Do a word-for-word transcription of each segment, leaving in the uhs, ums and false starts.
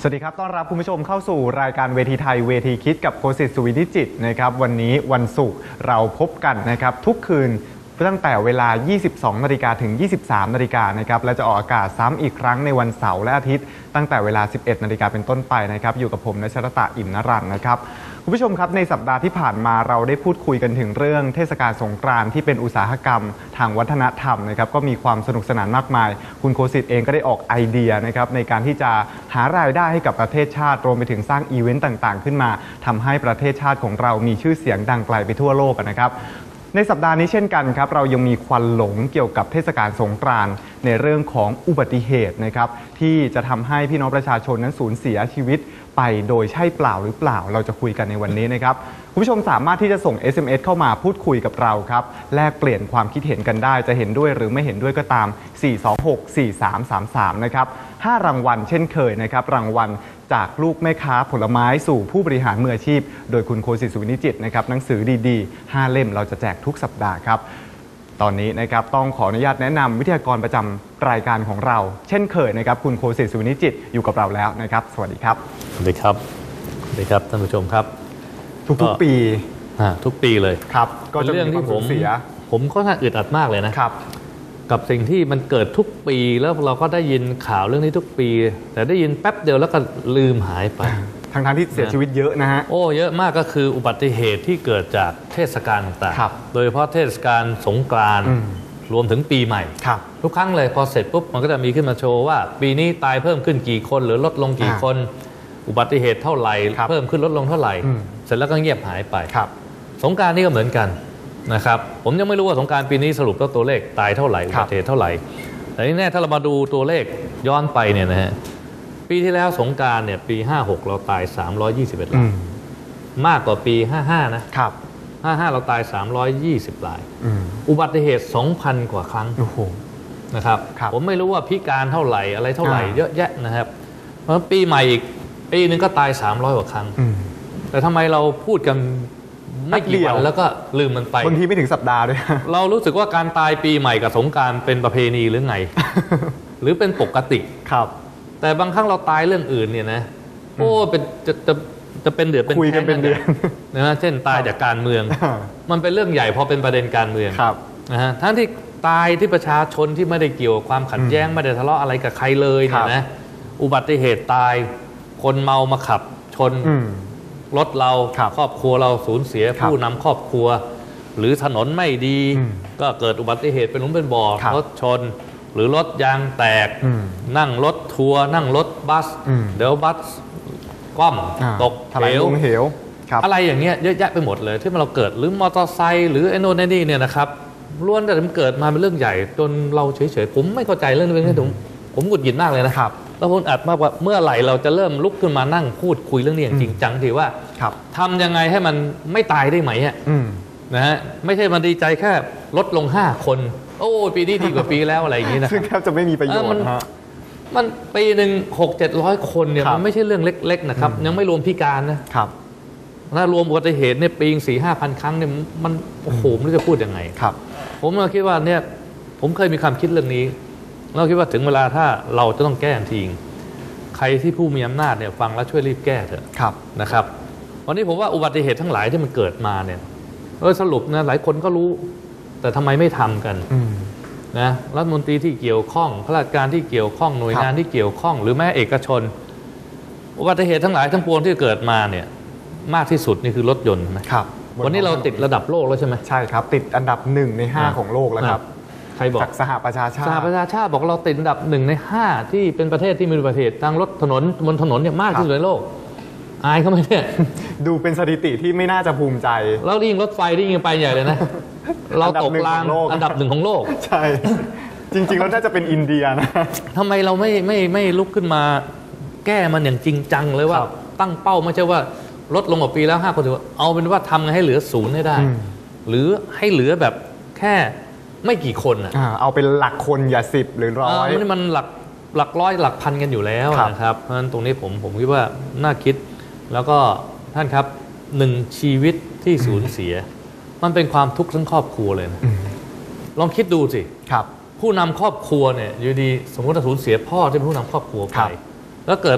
สวัสดีครับต้อนรับคุณผู้ชมเข้าสู่รายการเวทีไทยเวทีคิดกับโคสิทธิ์สุวินิจิตนะครับวันนี้วันศุกร์เราพบกันนะครับทุกคืนตั้งแต่เวลา ยี่สิบสองนาฬิกา ถึง ยี่สิบสามนาฬิกานะครับและจะออกอากาศซ้ำอีกครั้งในวันเสาร์และอาทิตย์ตั้งแต่เวลา สิบเอ็ดนาฬิกาเป็นต้นไปนะครับอยู่กับผมณัชรตะอิ่มนรัตน์นะครับคุณผู้ชมครับในสัปดาห์ที่ผ่านมาเราได้พูดคุยกันถึงเรื่องเทศกาลสงกรานต์ที่เป็นอุตสาหกรรมทางวัฒนธรรมนะครับก็มีความสนุกสนานมากมายคุณโคสิทธิ์เองก็ได้ออกไอเดียนะครับในการที่จะหารายได้ให้กับประเทศชาติรวมไปถึงสร้างอีเวนต์ต่างๆขึ้นมาทำให้ประเทศชาติของเรามีชื่อเสียงดังไกลไปทั่วโลกนะครับในสัปดาห์นี้เช่นกันครับเรายังมีควันหลงเกี่ยวกับเทศกาลสงกรานต์ในเรื่องของอุบัติเหตุนะครับที่จะทำให้พี่น้องประชาชนนั้นสูญเสียชีวิตไปโดยใช่เปล่าหรือเปล่าเราจะคุยกันในวันนี้นะครับคุณผู้ชมสามารถที่จะส่ง เอส เอ็ม เอส เข้ามาพูดคุยกับเราครับแลกเปลี่ยนความคิดเห็นกันได้จะเห็นด้วยหรือไม่เห็นด้วยก็ตามสี่ สอง หก สี่ สาม สาม สามนะครับห้ารางวัลเช่นเคยนะครับรางวัลจากลูกแม่ค้าผลไม้สู่ผู้บริหารมืออาชีพโดยคุณโคสิทธิ์สุวินิจิตนะครับหนังสือดีๆห้าเล่มเราจะแจกทุกสัปดาห์ครับตอนนี้นะครับต้องขออนุญาตแนะนำวิทยากรประจำรายการของเราเช่นเคยนะครับคุณโคสิทธิ์สุวินิจิตอยู่กับเราแล้วนะครับสวัสดีครับสวัสดีครับสวัสดีครับท่านผู้ชมครับทุกๆปีทุกปีเลยครับก็จะเป็นเรื่องที่ผมเสียผมก็น่าอึดอัดมากเลยนะครับกับสิ่งที่มันเกิดทุกปีแล้วเราก็ได้ยินข่าวเรื่องนี้ทุกปีแต่ได้ยินแป๊บเดียวแล้วก็ลืมหายไปทั้งๆที่เสียชีวิตเยอะนะฮะโอ้เยอะมากก็คืออุบัติเหตุที่เกิดจากเทศกาลต่างๆโดยเฉพาะเทศกาลสงกรานต์รวมถึงปีใหม่ทุกครั้งเลยพอเสร็จปุ๊บมันก็จะมีขึ้นมาโชว์ว่าปีนี้ตายเพิ่มขึ้นกี่คนหรือลดลงกี่คนอุบัติเหตุเท่าไหร่เพิ่มขึ้นลดลงเท่าไหร่เสร็จแล้วก็เงียบหายไปสงกรานต์นี่ก็เหมือนกันนะครับผมยังไม่รู้ว่าสงกรานต์ปีนี้สรุปแล้วตัวเลขตายเท่าไหร่อุบัติเหตุเท่าไหร่แต่ที่แน่ถ้าเรามาดูตัวเลขย้อนไปเนี่ยนะฮะปีที่แล้วสงกรานต์เนี่ยปีห้าหกเราตายสามร้อยยี่สิบเอ็ดรายมากกว่าปีห้าห้านะครับห้าห้าเราตายสามร้อยยี่สิบรายอุบัติเหตุ สองพัน กว่าครั้งนะครับผมไม่รู้ว่าพิการเท่าไหร่อะไรเท่าไหร่เยอะแยะนะครับเพราะปีใหม่อีกปีนึงก็ตายสามร้อยกว่าครั้งแต่ทำไมเราพูดกันไม่กี่วันแล้วก็ลืมมันไปบางทีไม่ถึงสัปดาห์ด้วยเรารู้สึกว่าการตายปีใหม่กับสงกรานต์เป็นประเพณีหรือไง หรือเป็นปกติครับแต่บางครั้งเราตายเรื่องอื่นเนี่ยนะโอ้เป็นจะจะจะเป็นเดือดเป็นคุยกันเป็นเดือนนะเช่นตายจากการเมืองมันเป็นเรื่องใหญ่พอเป็นประเด็นการเมืองนะฮะทั้งที่ตายที่ประชาชนที่ไม่ได้เกี่ยวกับความขัดแย้งไม่ได้ทะเลาะอะไรกับใครเลยเนี่ยนะอุบัติเหตุตายคนเมามาขับชนรถเราครอบครัวเราสูญเสียผู้นำครอบครัวหรือถนนไม่ดีก็เกิดอุบัติเหตุเป็นหลุมเป็นบ่อรถชนหรือรถยางแตกนั่งรถทัวร์นั่งรถบัสเดี๋ยวบัสคว่ำตกเหวอะไรอย่างเงี้ยเยอะแยะไปหมดเลยที่เราเกิดหรือมอเตอร์ไซค์หรือไอ้โน่นไอ้นี่เนี่ยนะครับล้วนแต่มันเกิดมาเป็นเรื่องใหญ่จนเราเฉยๆผมไม่เข้าใจเรื่องนี้ผมผมหงุดหงิดมากเลยนะครับแล้วผมอัดมากว่าเมื่อไหร่เราจะเริ่มลุกขึ้นมานั่งพูดคุยเรื่องนี้อย่างจริงจังทีว่าทำยังไงให้มันไม่ตายได้ไหมอ่ะนะฮะไม่ใช่มันดีใจแค่ลดลงห้าคนโอ้ปีนี้ดีกว่าปีแล้วอะไรอย่างนี้นะซึ่งแทบจะไม่มีประโยชน์ฮะมันปีหนึ่งหกเจ็ดร้อยคนเนี่ยมันไม่ใช่เรื่องเล็กๆนะครับยังไม่รวมพิการนะครับถ้ารวมอุบัติเหตุเนี่ยปีสี่ห้าพันครั้งเนี่ยมันโอ้โหไม่รู้จะพูดยังไงครับผมก็คิดว่าเนี่ยผมเคยมีความคิดเรื่องนี้เราคิดว่าถึงเวลาถ้าเราจะต้องแก้ทีงใครที่ผู้มีอำนาจเนี่ยฟังแล้วช่วยรีบแก้เถอะนะครับวันนี้ผมว่าอุบัติเหตุทั้งหลายที่มันเกิดมาเนี่ยเออสรุปนะหลายคนก็รู้แต่ทำไมไม่ทำกันนะรัฐมนตรีที่เกี่ยวข้องข้าราชการที่เกี่ยวข้องหน่วยงานที่เกี่ยวข้องหรือแม้เอกชนอุบัติเหตุทั้งหลายทั้งปวงที่เกิดมาเนี่ยมากที่สุดนี่คือรถยนต์นะครับวันนี้เราติดระดับโลกแล้วใช่ไหมใช่ครับติดอันดับหนึ่งในห้าของโลกแล้วครับใครบอกจากสหประชาชาติสหประชาชาติบอกเราติดอันดับหนึ่งในห้าที่เป็นประเทศที่มีอุบัติเหตุทางรถถนนบนถนนเนี่ยมากที่สุดในโลกอายเขาไหมเนี่ยดูเป็นสถิติที่ไม่น่าจะภูมิใจแล้วยิ่งรถไฟยิ่งไปใหญ่เลยนะเราตกรางอันดับหนึ่งของโลกใช่จริงๆแล้วน่าจะเป็นอินเดียนะทำไมเราไม่ไม่ไม่ลุกขึ้นมาแก้มันอย่างจริงจังเลยว่าตั้งเป้าไม่ใช่ว่าลดลงกว่าปีแล้วห้าคนถือว่าเอาเป็นว่าทำไงให้เหลือศูนย์ให้ได้หรือให้เหลือแบบแค่ไม่กี่คนอ่ะเอาเป็นหลักคนอย่าสิบหรือร้อยนี่มันหลักหลักร้อยหลักพันกันอยู่แล้วนะครับเพราะฉะนั้นตรงนี้ผมผมคิดว่าน่าคิดแล้วก็ท่านครับหนึ่งชีวิตที่สูญเสียมันเป็นความทุกข์ทั้งครอบครัวเลยนะลองคิดดูสิผู้นำครอบครัวเนี่ยอยู่ดีสมมติว่าสูญเสียพ่อที่เป็นผู้นำครอบครัวไปแล้วเกิด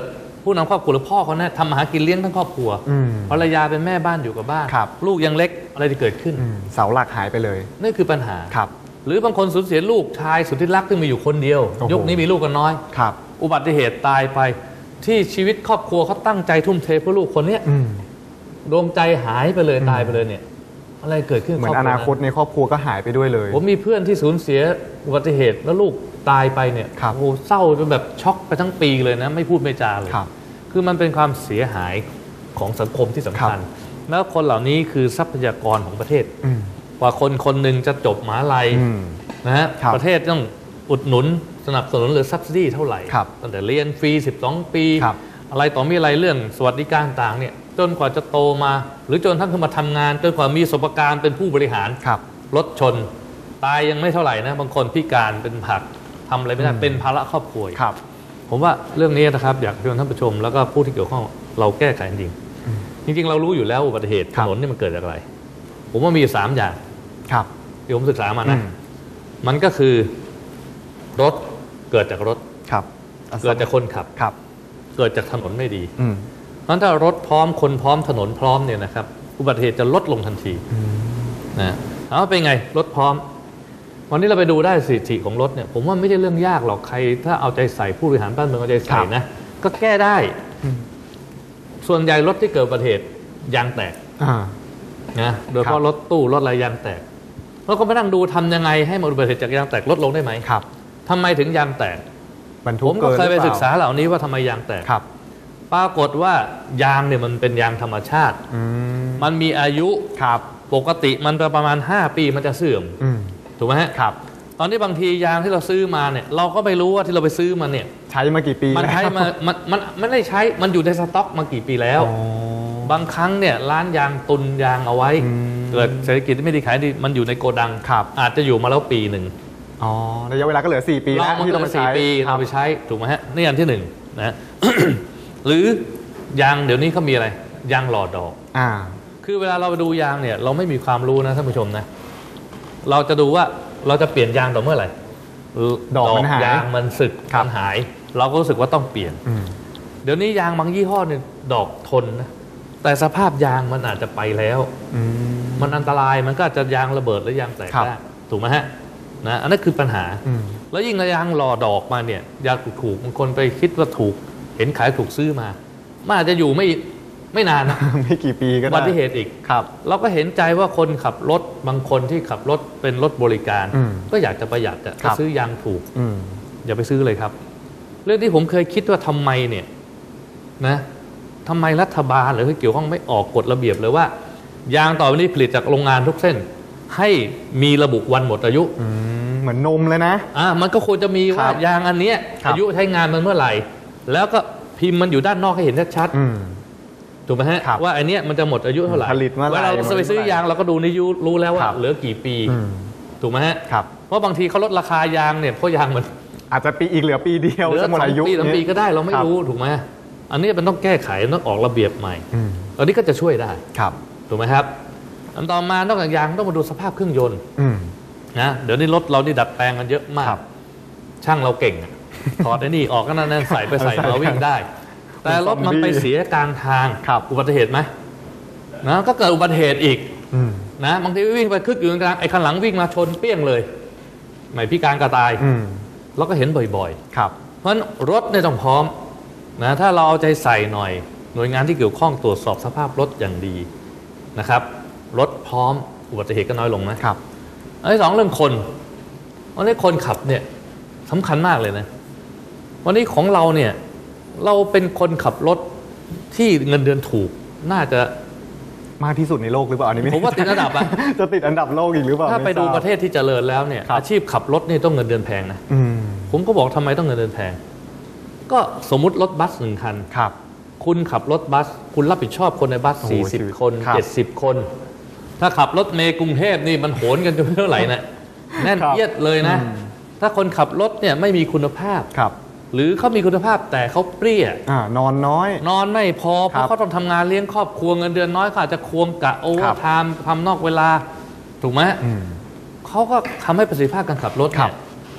ผู้นำครอบครัวหรือพ่อเขาเนี่ยทำมาหากินเลี้ยงทั้งครอบครัวภรรยาเป็นแม่บ้านอยู่กับบ้านลูกยังเล็กอะไรจะเกิดขึ้นเสาหลักหายไปเลยนี่คือปัญหาหรือบางคนสูญเสียลูกชายสุดที่รักที่มีอยู่คนเดียวยุคนี้มีลูกกันน้อยอุบัติเหตุตายไปที่ชีวิตครอบครัวเขาตั้งใจทุ่มเทเพื่อลูกคนนี้ดวงใจหายไปเลยตายไปเลยเนี่ยอะไรเกิดขึ้นเหมือนอนาคตในครอบครัวก็หายไปด้วยเลยผมมีเพื่อนที่สูญเสียอุบัติเหตุแล้วลูกตายไปเนี่ยโอ้เศร้าจนแบบช็อกไปทั้งปีเลยนะไม่พูดไม่จาเลยคือมันเป็นความเสียหายของสังคมที่สำคัญแล้วคนเหล่านี้คือทรัพยากรของประเทศกว่าคนคนหนึ่งจะจบมหาลัยนะฮะประเทศต้องอุดหนุนสนับสนุนหรือ subsidy เท่าไหร่ตั้งแต่เรียนฟรีสิบสองปีอะไรต่อมีอะไรเรื่องสวัสดิการต่างเนี่ยจนกว่าจะโตมาหรือจนทั้งขึ้นมาทำงานจนกว่ามีประสบการณ์เป็นผู้บริหารรถชนตายยังไม่เท่าไหร่นะบางคนพิการเป็นผักทำอะไรไม่ได้เป็นภาระครอบครัวผมว่าเรื่องนี้นะครับอยากชวนท่านผู้ชมแล้วก็ผู้ที่เกี่ยวข้องเราแก้ไขจริงจริงๆเรารู้อยู่แล้วอุบัติเหตุถนนนี่มันเกิดจากอะไรผมว่ามีสามอย่างที่ผมศึกษามานะมันก็คือรถเกิดจากรถเกิดจากคนขับเกิดจากถนนไม่ดีเพราะถ้ารถพร้อมคนพร้อมถนนพร้อมเนี่ยนะครับอุบัติเหตุจะลดลงทันทีนะเอาเป็นไงรถพร้อมวันนี้เราไปดูได้สถิติของรถเนี่ยผมว่าไม่ใช่เรื่องยากหรอกใครถ้าเอาใจใส่ผู้บริหารบ้านเมืองเอาใจใส่นะก็แก้ได้ส่วนใหญ่รถที่เกิดอุบัติเหตุยางแตกนะโดยเฉพาะรถตู้รถอะไรยางแตกเราก็ไปนั่งดูทำยังไงให้อุบัติเหตุจากยางแตกลดลงได้ไหมครับทำไมถึงยางแตกผมก็เคยไปศึกษาเหล่านี้ว่าทำไมยางแตกปรากฏว่ายางเนี่ยมันเป็นยางธรรมชาติมันมีอายุปกติมันประมาณห้าปีมันจะเสื่อมถูกไหมฮะครับตอนนี้บางทียางที่เราซื้อมาเนี่ยเราก็ไม่รู้ว่าที่เราไปซื้อมาเนี่ยใช้มากี่ปีมันใช้มามันมันไม่ได้ใช้มันอยู่ในสต็อกมากี่ปีแล้วบางครั้งเนี่ยร้านยางตุนยางเอาไว้เกิดเศรษฐกิจไม่ดีขายดีมันอยู่ในโกดังอาจจะอยู่มาแล้วปีหนึ่งอ๋อระยะเวลาก็เหลือสี่ปีแล้วที่เราไปใช้ปีเราไปใช้ถูกไหมฮะนี่อันที่หนึ่งนะ หรือยางเดี๋ยวนี้เขามีอะไรยางหล่อดอกอ่าคือเวลาเราไปดูยางเนี่ยเราไม่มีความรู้นะท่านผู้ชมนะเราจะดูว่าเราจะเปลี่ยนยางต่อเมื่อไหร่ดอกมันหายยางมันสึกมันหายเราก็รู้สึกว่าต้องเปลี่ยนเดี๋ยวนี้ยางบางยี่ห้อเนี่ยดอกทนนะแต่สภาพยางมันอาจจะไปแล้วมันอันตรายมันก็อาจจะยางระเบิดหรือยางแตกได้ถูกไหมฮะนะอันนั้นคือปัญหาแล้วยิ่งยางหล่อดอกมาเนี่ยยางถูกๆบางคนไปคิดว่าถูกเห็นขายถูกซื้อมามันอาจจะอยู่ไม่ไม่นานนะไม่กี่ปีก็ได้อุบัติเหตุอีกครับเราก็เห็นใจว่าคนขับรถบางคนที่ขับรถเป็นรถบริการก็อยากจะประหยัดจะซื้อยางถูกอย่าไปซื้อเลยครับเรื่องที่ผมเคยคิดว่าทำไมเนี่ยนะทำไมรัฐบาลหรือที่เกี่ยวข้องไม่ออกกฎระเบียบเลยว่ายางต่อไปนี้ผลิตจากโรงงานทุกเส้นให้มีระบุวันหมดอายุเหมือนนมเลยนะอ่ามันก็ควรจะมีว่ายางอันนี้อายุใช้งานมันเมื่อไหร่แล้วก็พิมพ์มันอยู่ด้านนอกให้เห็นชัดถูกไหมฮะว่าไอเนี้ยมันจะหมดอายุเท่าไหร่เวลาเราไปซื้อยางเราก็ดูในยูรู้แล้วว่าเหลือกี่ปีถูกไหมฮะเพราะบางทีเขาลดราคายางเนี่ยเพราะยางมันอาจจะปีอีกเหลือปีเดียวจะหมดอายุปีสองปีก็ได้เราไม่รู้ถูกไหมอันนี้มันต้องแก้ไขต้องออกระเบียบใหม่อันนี้ก็จะช่วยได้ถูกไหมครับอันต่อมานอกจากยางต้องมาดูสภาพเครื่องยนต์นะเดี๋ยวนี้รถเรานี่ดัดแปลงกันเยอะมากช่างเราเก่งถอดไอ้นี่ออกก็นั่นใส่ไปใส่มาวิ่งได้แต่รถมันไปเสียกลางทางอุบัติเหตุไหมนะก็เกิดอุบัติเหตุอีกนะบางทีวิ่งไปคึกอยู่กลางไอ้ข้างหลังวิ่งมาชนเปี้ยงเลยไม่พิการกระตายเราก็เห็นบ่อยๆครับเพราะฉะนั้นรถเนี่ยต้องพร้อมนะถ้าเราเอาใจใส่หน่อยหน่วยงานที่เกี่ยวข้องตรวจสอบสภาพรถอย่างดีนะครับรถพร้อมอุบัติเหตุก็น้อยลงนะครับอันที่สองเรื่องคนวันนี้คนขับเนี่ยสำคัญมากเลยนะวันนี้ของเราเนี่ยเราเป็นคนขับรถที่เงินเดือนถูกน่าจะมากที่สุดในโลกหรือเปล่าอันนี้ผมว่าติดอันดับอะจะติดอันดับโลกอีกหรือเปล่าถ้าไปดูประเทศที่เจริญแล้วเนี่ยอาชีพขับรถนี่ต้องเงินเดือนแพงนะผมก็บอกทำไมต้องเงินเดือนแพงก็สมมุติรถบัสหนึ่งคันครับคุณขับรถบัสคุณรับผิดชอบคนในบัสสี่สิบคนเจ็ดสิบคนถ้าขับรถเมล์กรุงเทพนี่มันโหนกันจนเท่าไหร่นะแน่นเอียดเลยนะถ้าคนขับรถเนี่ยไม่มีคุณภาพหรือเขามีคุณภาพแต่เขาเปรี้ยนอนน้อยนอนไม่พอเพราะเขาต้องทำงานเลี้ยงครอบครัวเงินเดือนน้อยเขาอาจจะควงกะโอเวอร์ไทม์ทำนอกเวลาถูกไหมเขาก็ทำให้ประสิทธิภาพการขับรถเนี่ย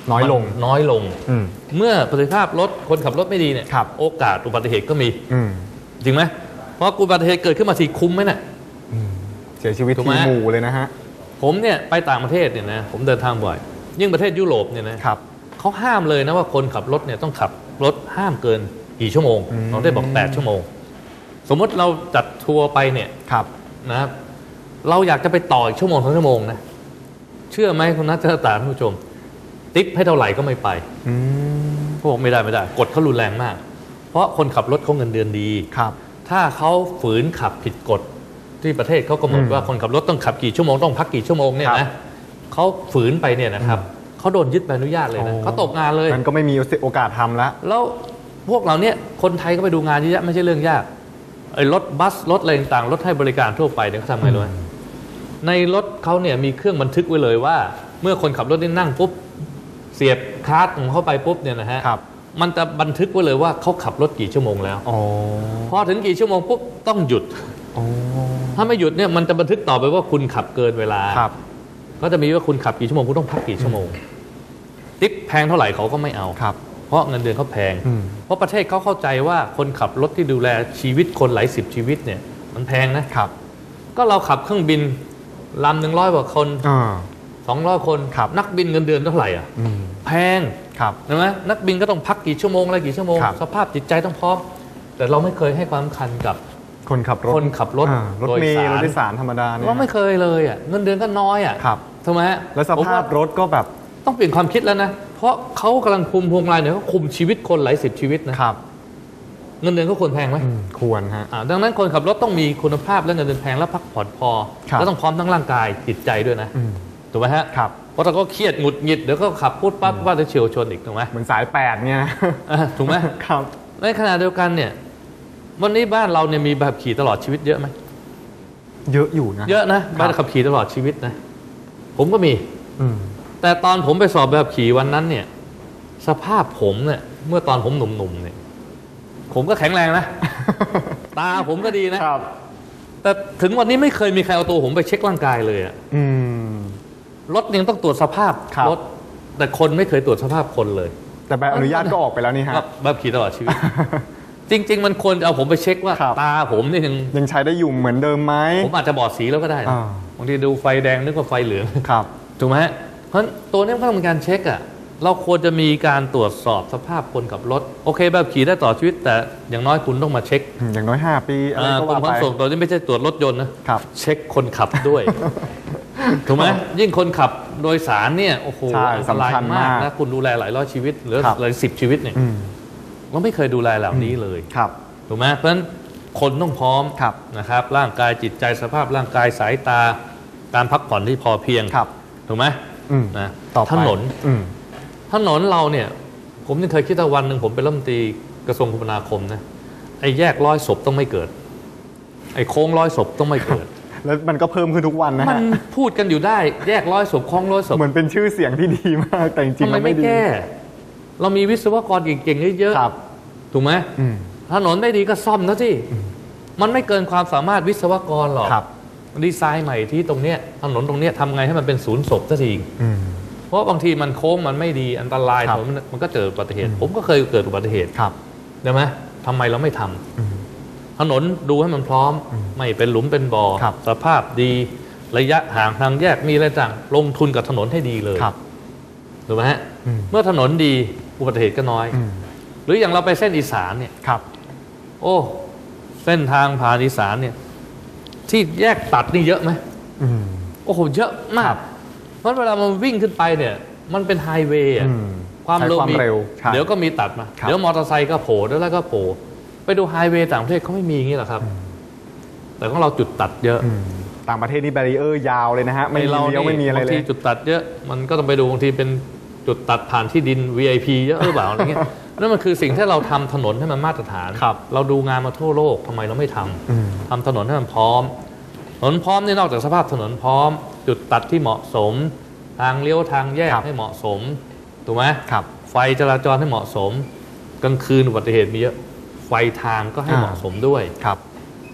น้อยลงน้อยลงมเมื่อประสิทธิภาพรถคนขับรถไม่ดีเนี่ยโอกาสอุบัติเหตุก็มีจริงไหมเพราะอุบัติเหตุเกิดขึ้นมาทีคุ้มไหมเนี่ยเสียชีวิตทีหมู่เลยนะฮะผมเนี่ยไปต่างประเทศเนี่ยนะผมเดินทางบ่อยยิ่งประเทศยุโรปเนี่ยนะครับเขาห้ามเลยนะว่าคนขับรถเนี่ยต้องขับรถห้ามเกินกี่ชั่วโมงเราได้บอกแปดชั่วโมงสมมติเราจัดทัวร์ไปเนี่ยนะครับเราอยากจะไปต่ออีกชั่วโมงสองชั่วโมงนะเชื่อไหมคุณนัทตาท่านผู้ชมติ๊กให้เท่าไหร่ก็ไม่ไปพวกไม่ได้ไม่ได้กฎเขารุนแรงมากเพราะคนขับรถเขาเงินเดือนดีครับถ้าเขาฝืนขับผิดกฎที่ประเทศเขากำหนดว่าคนขับรถต้องขับกี่ชั่วโมงต้องพักกี่ชั่วโมงเนี่ยนะเขาฝืนไปเนี่ยนะครับเขาโดนยึดใบอนุญาตเลยนะเขาตกงานเลยมันก็ไม่มีโอกาสทำแล้วแล้วพวกเราเนี่ยคนไทยก็ไปดูงานเยอะไม่ใช่เรื่องยากไอ้รถบัสรถอะไรต่างๆรถให้บริการทั่วไปเนี่ยเขาทำไงรู้ไหมในรถเขาเนี่ยมีเครื่องบันทึกไว้เลยว่าเมื่อคนขับรถนี่นั่งปุ๊บเสียบคาร์ดของเข้าไปปุ๊บเนี่ยนะฮะมันจะบันทึกไว้เลยว่าเขาขับรถกี่ชั่วโมงแล้วพอถึงกี่ชั่วโมงปุ๊บต้องหยุดถ้าไม่หยุดเนี่ยมันจะบันทึกต่อไปว่าคุณขับเกินเวลาก็จะมีว่าคุณขับกี่ชั่วโมงคุณต้องพักกี่ชั่วโมงติ๊บแพงเท่าไหร่เขาก็ไม่เอาเพราะเงินเดือนเขาแพงเพราะประเทศเขาเข้าใจว่าคนขับรถที่ดูแลชีวิตคนหลายสิบชีวิตเนี่ยมันแพงนะครับก็เราขับเครื่องบินลำหนึ่งร้อยกว่าคนสองร้อยคนนักบินเงินเดือนเท่าไหร่อ่ะแพงใช่ไหมนักบินก็ต้องพักกี่ชั่วโมงอะไรกี่ชั่วโมงสภาพจิตใจต้องพร้อมแต่เราไม่เคยให้ความสำคัญกับคนขับรถคนขับรถรถเมล์รถโดยสารธรรมดาเนี่ยเราไม่เคยเลยอ่ะเงินเดือนก็น้อยอ่ะถูกไหมแล้วสภาพรถก็แบบต้องเปลี่ยนความคิดแล้วนะเพราะเขากำลังคุมพวงมาลัยเนี่ยเขาคุมชีวิตคนหลายสิบชีวิตนะครับเงินเดือนก็ควรแพงไหมควรฮะดังนั้นคนขับรถต้องมีคุณภาพและเงินเดือนแพงและพักผ่อนพอแล้วต้องพร้อมทั้งร่างกายจิตใจด้วยนะถูกไหมฮะเพราะถ้าก็เครียดหงุดหงิดเดี๋ยวก็ขับพูดปั๊บว่าจะเฉียวชนอีกถูกไหมเหมือนสายแปดเนี่ยถูกไหมครับในขณะเดียวกันเนี่ยวันนี้บ้านเราเนี่ยมีใบขับขี่ตลอดชีวิตเยอะไหมเยอะอยู่นะเยอะนะใบขับขี่ตลอดชีวิตนะผมก็มีแต่ตอนผมไปสอบใบขับขี่วันนั้นเนี่ยสภาพผมเนี่ยเมื่อตอนผมหนุ่มๆเนี่ยผมก็แข็งแรงนะตาผมก็ดีนะแต่ถึงวันนี้ไม่เคยมีใครเอาตัวผมไปเช็คร่างกายเลยอ่ะรถยังต้องตรวจสภาพรถแต่คนไม่เคยตรวจสภาพคนเลยแต่ใบอนุญาตก็ออกไปแล้วนี่ฮะใบขับขี่ตลอดชีวิตจริงๆมันควรเอาผมไปเช็คว่าตาผมนี่ยังยังใช้ได้อยู่เหมือนเดิมไหมผมอาจจะบอดสีแล้วก็ได้บางทีดูไฟแดงนึกว่าไฟเหลืองครับถูกไหมเพราะตัวนี้ก็ต้องมีการเช็คอ่ะเราควรจะมีการตรวจสอบสภาพคนขับรถโอเคแบบขี่ได้ต่อชีวิตแต่อย่างน้อยคุณต้องมาเช็คอย่างน้อยห้าปีอะไรก็ว่าไปขนส่งตัวนี้ไม่ใช่ตรวจรถยนต์นะเช็คคนขับด้วยถูกไหมยิ่งคนขับโดยสารเนี่ยโอ้โหอันตรายมากนะคุณดูแลหลายร้อยชีวิตหรือหลายสิบชีวิตเนี่ยเราไม่เคยดูแลเหล่านี้เลยถูกไหมเพราะฉะนั้นคนต้องพร้อมนะครับร่างกายจิตใจสภาพร่างกายสายตาการพักผ่อนที่พอเพียงถูกไหมนะถนนถนนเราเนี่ยผมยังเคยคิดว่าวันหนึ่งผมเป็นรัฐมนตรีกระทรวงคมนาคมนะไอ้แยกร้อยศพต้องไม่เกิดไอ้โค้งร้อยศพต้องไม่เกิดแล้วมันก็เพิ่มขึ้นทุกวันนะมันพูดกันอยู่ได้แยกร้อยศพโค้งร้อยศพเหมือนเป็นชื่อเสียงที่ดีมากแต่จริงๆทำไมไม่แก้เรามีวิศวกรเก่งๆเยอะๆถูกไหมถนนไม่ดีก็ซ่อมนะที่มันไม่เกินความสามารถวิศวกรหรอกดีไซน์ใหม่ที่ตรงเนี้ยถนนตรงเนี้ยทำไงให้มันเป็นศูนย์ศพซะทีเพราะบางทีมันโค้งมันไม่ดีอันตรายมันก็เจออุบัติเหตุผมก็เคยเกิดอุบัติเหตุใช่ไหมทำไมเราไม่ทำถนนดูให้มันพร้อมไม่เป็นหลุมเป็นบ่อสภาพดีระยะห่างทางแยกมีอะไรต่างลงทุนกับถนนให้ดีเลยถูกไหมฮะเมื่อถนนดีอุบัติเหตุก็น้อยหรืออย่างเราไปเส้นอีสานเนี่ยโอ้เส้นทางผ่านอีสานเนี่ยที่แยกตัดนี่เยอะไหมโอ้โหเยอะมากเพราะเวลามันวิ่งขึ้นไปเนี่ยมันเป็นไฮเวย์ความเร็วมีเดี๋ยวก็มีตัดมาเดี๋ยวมอเตอร์ไซค์ก็โผล่แล้วก็โผล่ไปดูไฮเวย์ต่างประเทศเขาไม่มีอย่างนี้หรอกครับแต่ของเราจุดตัดเยอะต่างประเทศนี่แบรีเออร์ยาวเลยนะฮะไม่เลี้ยวไม่มีอะไรเลยบางทีจุดตัดเยอะมันก็ต้องไปดูบางทีเป็นจุดตัดผ่านที่ดิน วี ไอ พี เยอะหรือเปล่าอะไรเงี้ยนั่นมันคือสิ่งที่เราทำถนนให้มันมาตรฐานเราดูงานมาทั่วโลกทำไมเราไม่ทำทำถนนให้มันพร้อมถนนพร้อมนี่นอกจากสภาพถนนพร้อมจุดตัดที่เหมาะสมทางเลี้ยวทางแยกให้เหมาะสมถูกไหมไฟจราจรให้เหมาะสมกลางคืนอุบัติเหตุมีเยอะไฟทางก็ให้เหมาะสมด้วย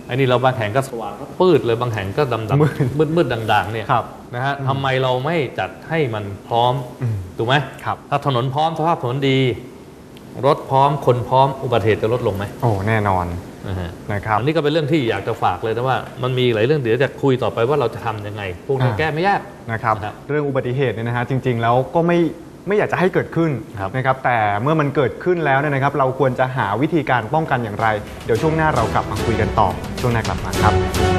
ไอ้นี่เราบางแห่งก็สว่างก็ปืดเลยบางแห่งก็ดำดำมืมืดดมืดๆด่างๆเนี่ยครับนะฮะทำไมเราไม่จัดให้มันพร้อมอืมถูกไหมครับถ้าถนนพร้อมสภาพถนนดี รถพร้อมคนพร้อมอุบัติเหตุจะลดลงไหมโอ้แน่นอนนะฮะนะครับอันนี้ก็เป็นเรื่องที่อยากจะฝากเลยนะว่ามันมีหลายเรื่องเดี๋ยวจะคุยต่อไปว่าเราจะทำยังไง พวกนี้อ่าแก้ไม่ยากนะครับนะครับเรื่องอุบัติเหตุเนี่ยนะฮะจริง ๆ แล้วก็ไม่ไม่อยากจะให้เกิดขึ้นครับนะครับแต่เมื่อมันเกิดขึ้นแล้วเนี่ยนะครับ เราควรจะหาวิธีการป้องกันอย่างไร เดี๋ยวช่วงหน้าเรากลับมาคุยกันต่อช่วงหน้ากลับมาครับ